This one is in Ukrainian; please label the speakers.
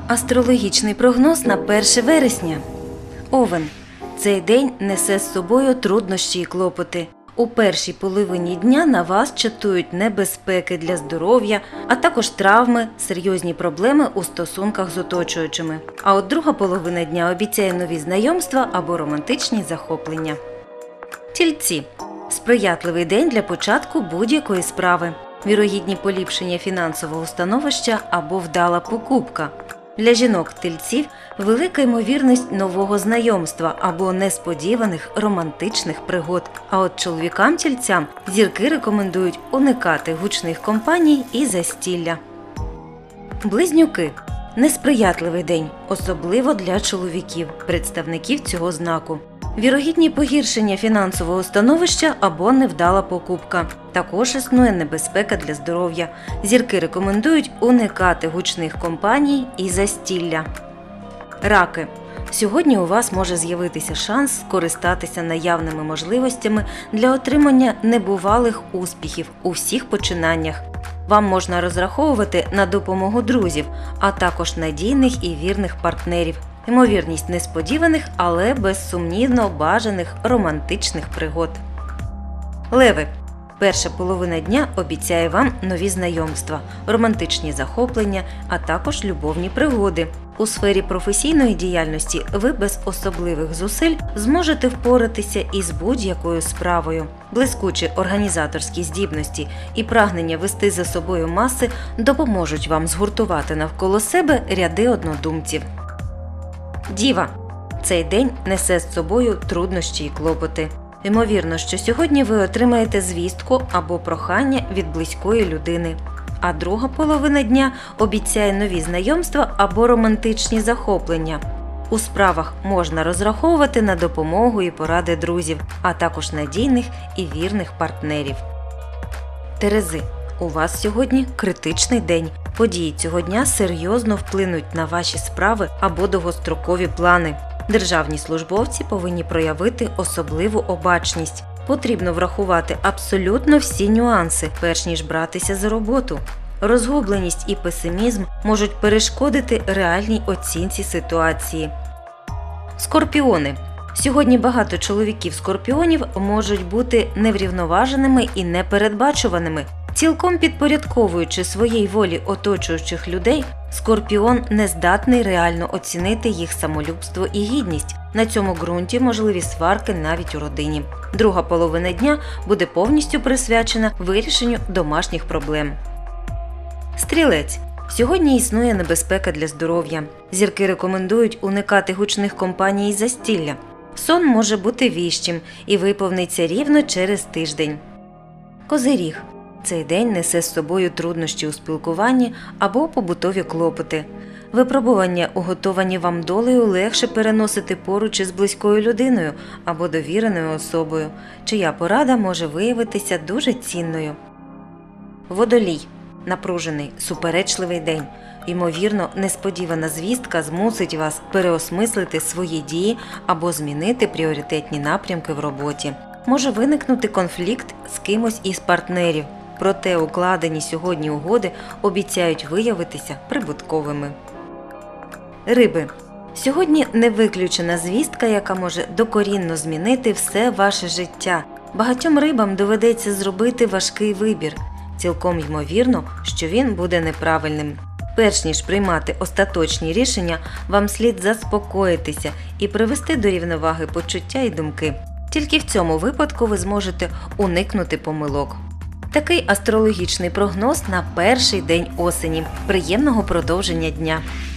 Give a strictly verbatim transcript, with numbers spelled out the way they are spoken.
Speaker 1: Астрологічний прогноз на перше вересня. Овен. Цей день несе з собою труднощі і клопоти. У першій половині дня на вас чатують небезпеки для здоров'я, а також травми, серйозні проблеми у стосунках з оточуючими. А от друга половина дня обіцяє нові знайомства або романтичні захоплення. Тільці. Сприятливий день для початку будь-якої справи. Вірогідні поліпшення фінансового становища або вдала покупка. Для жінок-тельців – велика ймовірність нового знайомства або несподіваних романтичних пригод. А от чоловікам-тільцям зірки рекомендують уникати гучних компаній і застілля. Близнюки. Несприятливий день, особливо для чоловіків, представників цього знаку. Вірогідні погіршення фінансового становища або невдала покупка. Також існує небезпека для здоров'я. Зірки рекомендують уникати гучних компаній і застілля. Раки. Сьогодні у вас може з'явитися шанс скористатися наявними можливостями для отримання небувалих успіхів у всіх починаннях. Вам можна розраховувати на допомогу друзів, а також надійних і вірних партнерів. Ймовірність несподіваних, але безсумнівно бажаних романтичних пригод. Леви. Перша половина дня обіцяє вам нові знайомства, романтичні захоплення, а також любовні пригоди. У сфері професійної діяльності ви без особливих зусиль зможете впоратися із будь-якою справою. Блискучі організаторські здібності і прагнення вести за собою маси допоможуть вам згуртувати навколо себе ряди однодумців. Діва. Цей день несе з собою труднощі і клопоти. Ймовірно, що сьогодні ви отримаєте звістку або прохання від близької людини. А друга половина дня обіцяє нові знайомства або романтичні захоплення. У справах можна розраховувати на допомогу і поради друзів, а також надійних і вірних партнерів. Терези. У вас сьогодні критичний день. Події цього дня серйозно вплинуть на ваші справи або довгострокові плани. Державні службовці повинні проявити особливу обачність. Потрібно врахувати абсолютно всі нюанси, перш ніж братися за роботу. Розгубленість і песимізм можуть перешкодити реальній оцінці ситуації. Скорпіони. Сьогодні багато чоловіків-скорпіонів можуть бути неврівноваженими і непередбачуваними. Цілком підпорядковуючи своїй волі оточуючих людей, скорпіон не здатний реально оцінити їх самолюбство і гідність. На цьому ґрунті можливі сварки навіть у родині. Друга половина дня буде повністю присвячена вирішенню домашніх проблем. Стрілець. Сьогодні існує небезпека для здоров'я. Зірки рекомендують уникати гучних компаній і застілля. Сон може бути віщим і виповниться рівно через тиждень. Козиріг. Цей день несе з собою труднощі у спілкуванні або побутові клопоти. Випробування, уготовані вам долею, легше переносити поруч із близькою людиною або довіреною особою, чия порада може виявитися дуже цінною. Водолій. Напружений, суперечливий день. Ймовірно, несподівана звістка змусить вас переосмислити свої дії або змінити пріоритетні напрямки в роботі. Може виникнути конфлікт з кимось із партнерів. Проте укладені сьогодні угоди обіцяють виявитися прибутковими. Риби. Сьогодні не виключена звістка, яка може докорінно змінити все ваше життя. Багатьом рибам доведеться зробити важкий вибір. Цілком ймовірно, що він буде неправильним. Перш ніж приймати остаточні рішення, вам слід заспокоїтися і привести до рівноваги почуття і думки. Тільки в цьому випадку ви зможете уникнути помилок. Такий астрологічний прогноз на перший день осені. Приємного продовження дня!